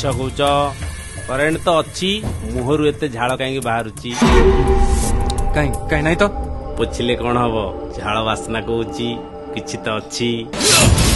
मिछ कौच current तो अच्छी मुहरु एते झाड़ कहीं बाहरुची कहीं नहीं तो पोछिले कौन हम झाड़ बास्ना कौची किछि तो अच्छी